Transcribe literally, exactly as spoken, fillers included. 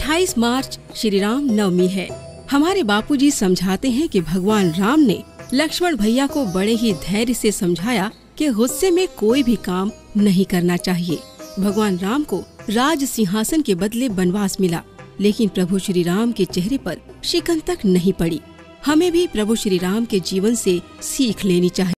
अट्ठाईस मार्च श्री राम नवमी है। हमारे बापूजी समझाते हैं कि भगवान राम ने लक्ष्मण भैया को बड़े ही धैर्य से समझाया कि गुस्से में कोई भी काम नहीं करना चाहिए। भगवान राम को राज सिंहासन के बदले वनवास मिला, लेकिन प्रभु श्री राम के चेहरे पर शिकन तक नहीं पड़ी। हमें भी प्रभु श्री राम के जीवन से सीख लेनी चाहिए।